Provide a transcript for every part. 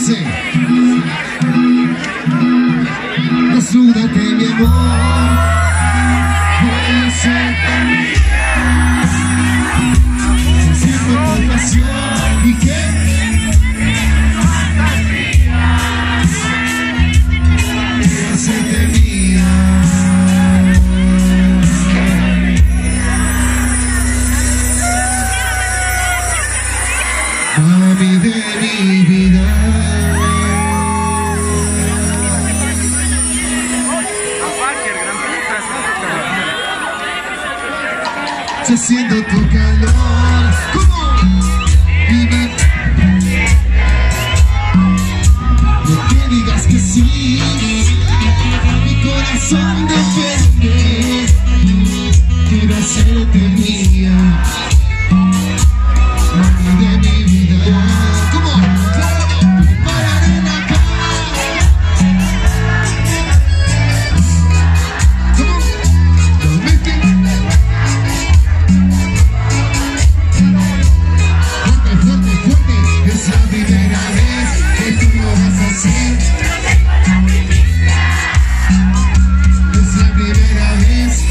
dice: desnúdate mi amor, voy a hacerte mía. Siento tu pasión y que voy a hacerte mía. Mami de mi vida, yo siento tu calor, ¿cómo? Vive. No te digas que sí, mi corazón depende, quiero hacerte mía. Mami de mi vida, ¿cómo? Pararé en la cama. ¿Cómo? No me quedes. Fuerte, fuerte, es la primera vez que tú lo vas a hacer. Es la primera vez.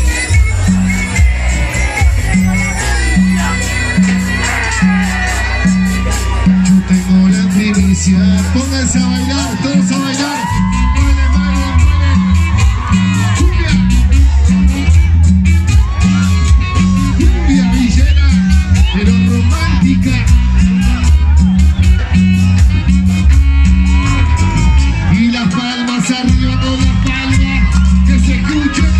Yo tengo la primicia. Pónganse a bailar, todos a bailar. Vale, vale, vale. Cumbia. Cumbia villera, pero romántica. Y las palmas arriba, con las palmas, que se escuchen.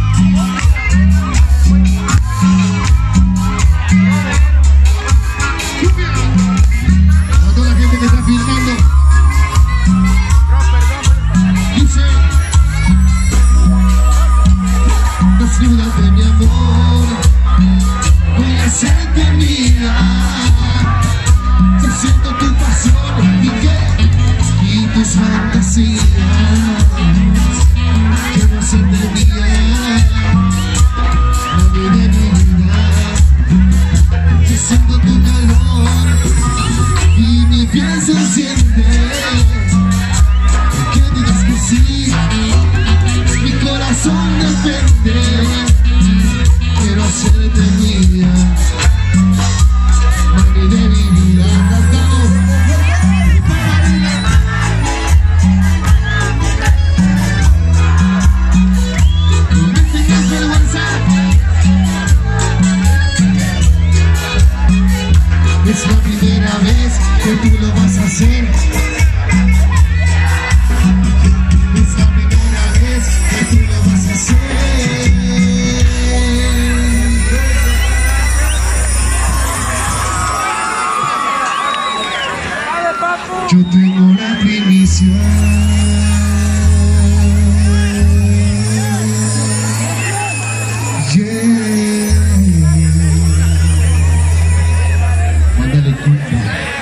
Cumbia. A toda la gente que está filmando. Dice: desnúdate mi amor, voy a hacerte mía. Yo siento tu pasión y que, y tus fantasías, quiero hacerte mía. Mami de mi vida, yo siento tu calor y mi piel se enciende. Que digas que sí, mi corazón depende, quiero hacerte mía. Mami de mi vida, cantamos. No me tengas vergüenza. Es la primera vez que tú lo vas a hacer. Es la primera vez que tú lo vas a hacer. Yo tengo la primicia. Yeah. Mándale culpa.